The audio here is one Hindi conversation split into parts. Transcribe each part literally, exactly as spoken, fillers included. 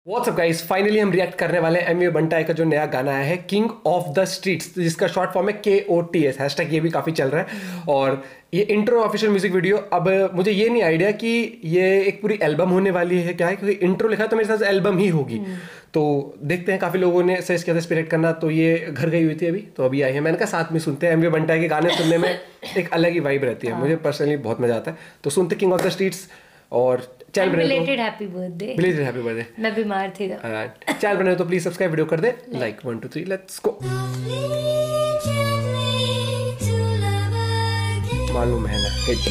व्हाट्सअप गाइस, फाइनली हम रिएक्ट करने वाले हैं एमवी बंटाई का जो नया गाना आया है किंग ऑफ द स्ट्रीट्स, जिसका शॉर्ट फॉर्म है K O T S. Hashtag ये भी काफ़ी चल रहा है। और ये इंट्रो ऑफिशियल म्यूजिक वीडियो, अब मुझे ये नहीं आइडिया कि ये एक पूरी एल्बम होने वाली है क्या है, क्योंकि इंट्रो लिखा है तो मेरे साथ एल्बम ही होगी। तो देखते हैं, काफ़ी लोगों ने सजेस्ट किया था स्पिरिट करना, तो ये घर गई हुई थी अभी, तो अभी आई है। मैंने कहा साथ में सुनते हैं। एमवी बंटाई के गाने सुनने में एक अलग ही वाइब रहती है, मुझे पर्सनली बहुत मजा आता है। तो सुनते किंग ऑफ द स्ट्रीट्स। और चैनल बने तो happy birthday, belated happy birthday. मैं बीमार थी चैनल बने तो प्लीज सब्सक्राइब, वीडियो कर दे like. One two three let's go. मालूम है ना हिट।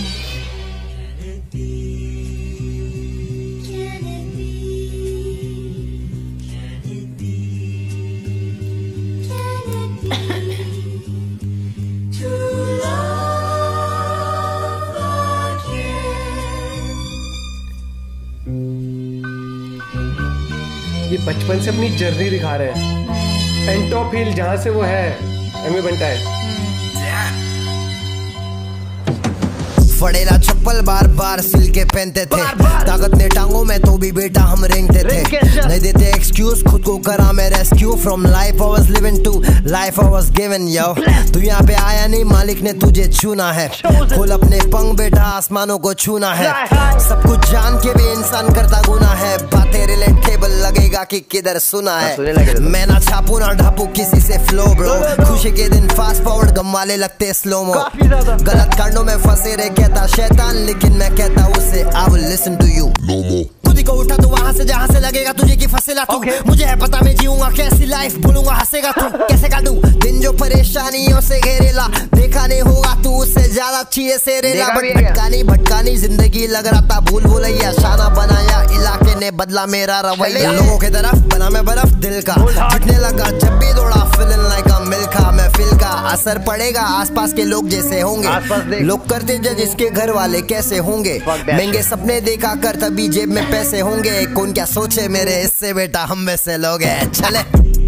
ये बचपन से अपनी जर्नी दिखा रहे हैं। पेंटॉप हिल जहां से वो है एमवी बंटाई। फड़ेला चप्पल बार बार सिल के पहनते थे, ताकत ने टांगों में तो भी बेटा हम रेंगते थे। नहीं देते एक्सक्यूज, खुद को करा मैं rescue from life I was living to life I was given. Yo तू यहाँ पे आया नहीं, मालिक ने तुझे चुना है। खोल अपने पंख बेटा, आसमानों को छूना है। सब कुछ जान के भी इंसान करता गुना है। बातें रिलेटेबल लगेगा कि किधर सुना है। मैं ना छापू ना ढापू किसी से फ्लो ब्रो। खुशी के दिन फास्ट फॉरवर्ड, गम वाले लगते स्लोमो। गलत कांडों में फंसे रहे शैतान, लेकिन मैं कहता उसे I will listen to you no more। खुद को उठा तू वहां से जहां से लगेगा तुझे की फंसेला तू। okay. मुझे है पता मैं जीऊंगा कैसी लाइफ, बोलूंगा हंसेगा तू। कैसे काटू दिन जो परेशानियों से घेरेला, देखा नहीं होगा तू उससे ज्यादा चीजें से रेला। भटकानी भटकानी जिंदगी लग रहा था भूल भुलैया, शाना बनाया इलाके ने बदला मेरा रवैया। लोगों की तरफ बना मैं बर्फ दिल का, जितने लगा जब भी दौड़ा फीलिंग लाइक अ मिल्खा। महफिल का असर पड़ेगा आसपास के लोग जैसे होंगे। लोग करते जज इसके घर वाले कैसे होंगे। महंगे सपने देखा कर तभी जेब में पैसे होंगे। कौन क्या सोचे मेरे इससे बेटा, हम में से लोग हैं। चले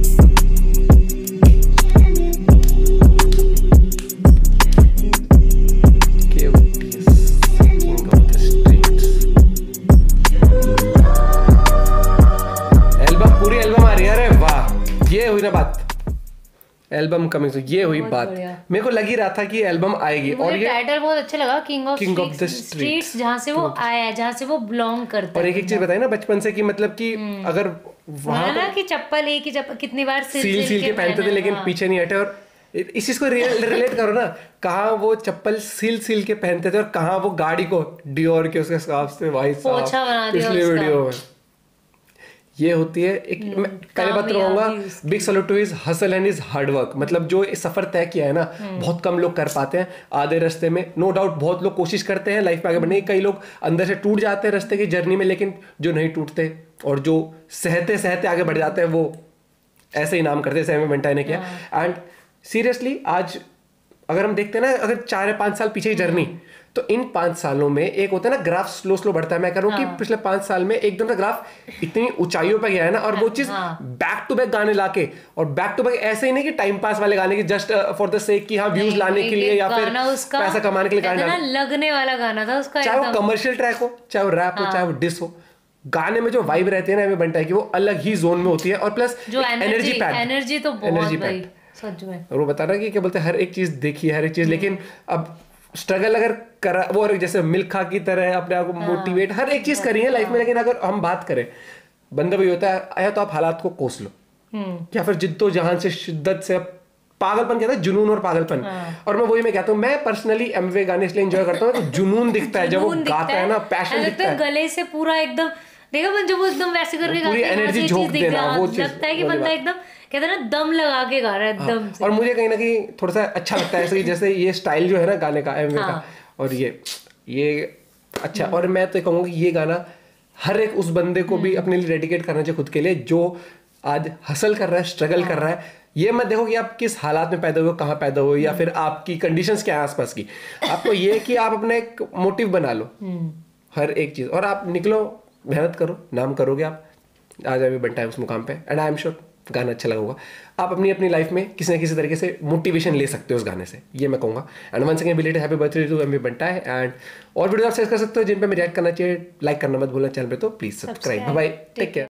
एल्बम, पूरी एल्बम आ रही है। अरे वाह, ये हुई ना बात, एल्बम कमिंग। ये हुई बात, मेरे को लग ही रहा था कि एल्बम आएगी। और ये टाइटल बहुत अच्छा लगा, King of King of the Streets, जहां से वो आया, जहां से वो बिलोंग करता है। और एक एक चीज बताई ना बचपन से कि मतलब कि अगर वहां ना कि चप्पल एक ही चप्पल कितनी बार सील सील, सील के पहनते थे, लेकिन पीछे नहीं हटे। और इस चीज को रिलेट करो ना, कहाँ वो चप्पल सील सील के पहनते थे और कहाँ वो गाड़ी को डियोर के उसके स्कार्फ से भाई साहब पिछले वीडियो में। ये होती है एक, मैं पहले बात कहूंगा, big salute to his hustle and his hard work. मतलब जो इस सफर तय किया है ना, बहुत कम लोग कर पाते हैं आधे रास्ते में। नो डाउट बहुत लोग कोशिश करते हैं लाइफ में आगे बढ़ने की, कई लोग अंदर से टूट जाते हैं रास्ते की जर्नी में, लेकिन जो नहीं टूटते और जो सहते सहते आगे बढ़ जाते हैं, वो ऐसे ही नाम करते हैं, एमवी बंटाई ने किया। एंड सीरियसली आज अगर हम देखते हैं ना, अगर चार या पांच साल पीछे की जर्नी, तो इन पांच सालों में एक होता है ना ग्राफ स्लो स्लो बढ़ता है। मैं कह रहा हूँ कि पिछले पांच साल में एकदम से ग्राफ इतनी ऊंचाइयों पे गया है ना। और वो चीज बैक टू बैक गाने लाके, और बैक टू बैक ऐसे ही नहीं कि टाइम पास वाले गाने की जस्ट फॉर द सेक कि हाँ व्यूज लाने के लिए या फिर पैसा कमाने के लिए गाना लगने वाला गाना था उसका। चाहे वो कमर्शियल ट्रैक हो, चाहे वो रैप हो, चाहे वो डिस हो, गाने में जो वाइब रहती है ना एमवी बंटाई की, वो अलग ही जोन में होती है। और प्लस एनर्जी पैक, एनर्जी तो बहुत भाई सच में। और वो बता रहा है कि क्या बोलते हैं, हर एक चीज देखी, हर एक चीज, लेकिन अब स्ट्रगल अगर करा वो, और जैसे मिल्खा की तरह अपने आप को मोटिवेट हर एक चीज करी है लाइफ में। लेकिन अगर हम बात करें, बंदा वही होता है, आया तो आप हालात को कोस लो, या फिर जिद्दोजहद से, शिद्दत से, पागलपन कहता है, जुनून और पागलपन। और मैं वही मैं कहता हूँ, मैं पर्सनली एमवी गाने इसलिए एंजॉय करता हूँ, तो जुनून दिखता है जब वो गाता है ना, पैशन दिखता है गले से पूरा एकदम। देखो जब वो एकदम वैसे करके पूरी एनर्जी झोंक देना, वो चीज लगता है कि बंदा एकदम कहते हैं ना दम लगा के गा रहा है एकदम से। और मुझे कहीं ना कहीं थोड़ा सा अच्छा लगता है ऐसे, जैसे ये स्टाइल जो है ना गाने का एमवी का, और ये ये अच्छा। और मैं तो कहूँगा कि ये गाना हर एक उस बंदे को भी अपने लिए डेडिकेट करना चाहिए खुद के लिए, जो आज हसल कर रहा है, स्ट्रगल कर रहा है। ये मत देखो कि आप किस हालात में पैदा हुए, कहाँ पैदा हुए, या फिर आपकी कंडीशंस क्या है आसपास की। आपको ये कि आप अपने एक मोटिव बना लो हर एक चीज, और आप निकलो, मेहनत करो, नाम करोगे आप। आज एमवी बंटाई उस मुकाम पे, एंड आई एम श्योर गाना अच्छा लगा होगा। आप अपनी अपनी लाइफ में किसी न किसी तरीके से मोटिवेशन ले सकते हो उस गाने से, ये मैं कहूँगा। And once again belated happy birthday to Emiway Bantai. And और वीडियो आप शेयर कर सकते हो जिन पे मैं रिएक्ट करना चाहिए, लाइक करना मत भूलना चैनल पे, तो please subscribe. Bye bye, take care.